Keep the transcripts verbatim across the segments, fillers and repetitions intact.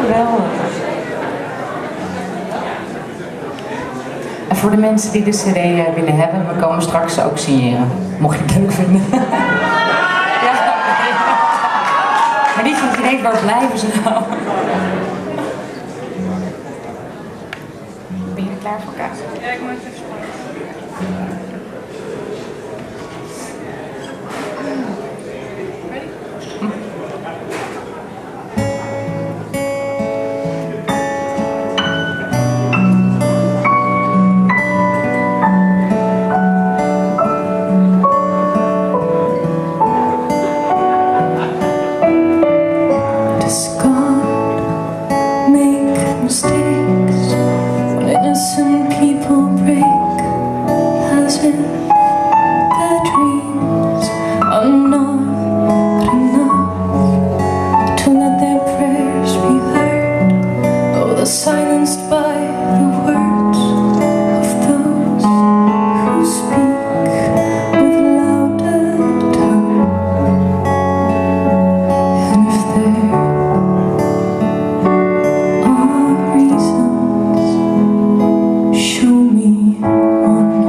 Geweldig. En voor de mensen die de C D willen hebben, we komen straks ook signeren. Mocht je het leuk vinden. Ja. Maar niet dat je denkt, waar blijven ze nou? Ben je er klaar voor, Kaas? Ja, ik moet het even spannend. Ready? Hm. Silenced by the words of those who speak with louder tone. And if there are reasons, show me one.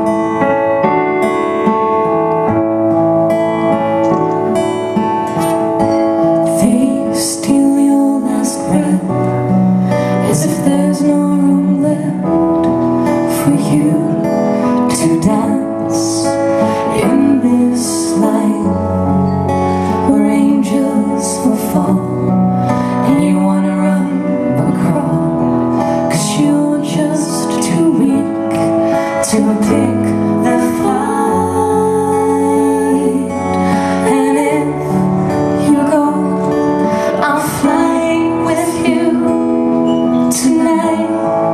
They steal your last breath, as if there's no room left for you to dance in this light where angels will fall, and you wanna run but crawl, 'cause you're just too weak to pick the fight. And if you go, I'll fly with you tonight.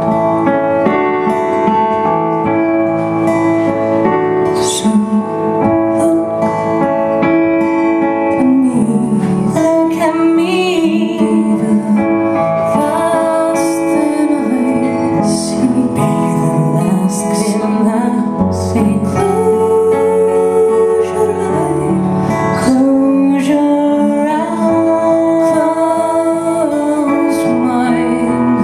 So look at me, look at me. The last thing I see, be the last thing I see. Close your eyes, close your eyes, close mine.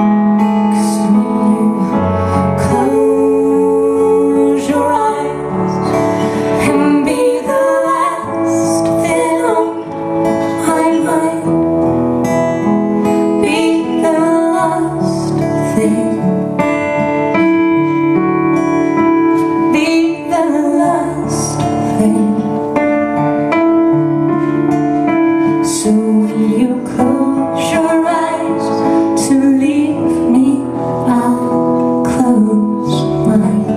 Close your eyes and be the last thing on my mind. Be the last thing. Be the last thing. So when you close your eyes to leave me, I'll close mine.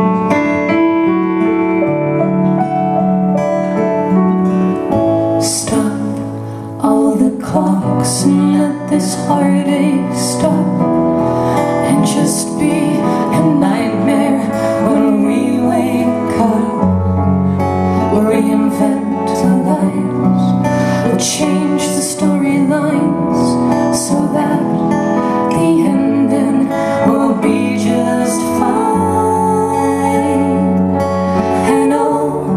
Stop all the clocks and let this heartache stop, and just be a nightmare when we wake up. We'll reinvent our lives, we'll change the storylines so that the ending will be just fine. And all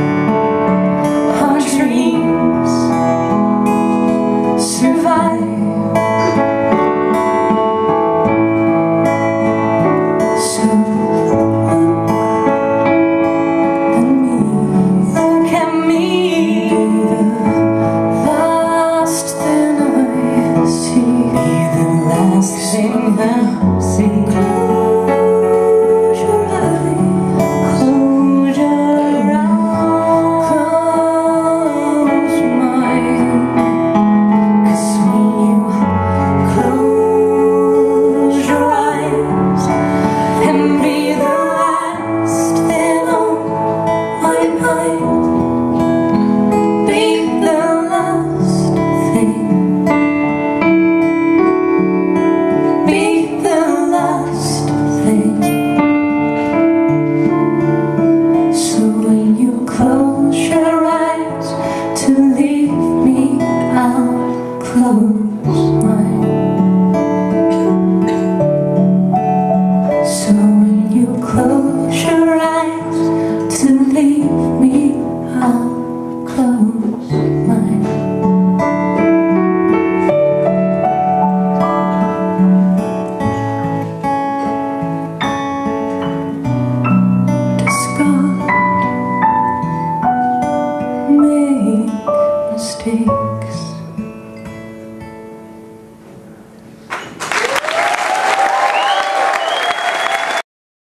our dreams survive. So look at me, look at me. The last thing I see, be the last thing I see. Close your eyes, close your eyes, close mine. 'Cause when you close your eyes and be the last thing on my mind, be the last thing. Be the last thing. So when you close your eyes to leave me, I'll close mine. So when you close your eyes to leave me, I'll close mine. face.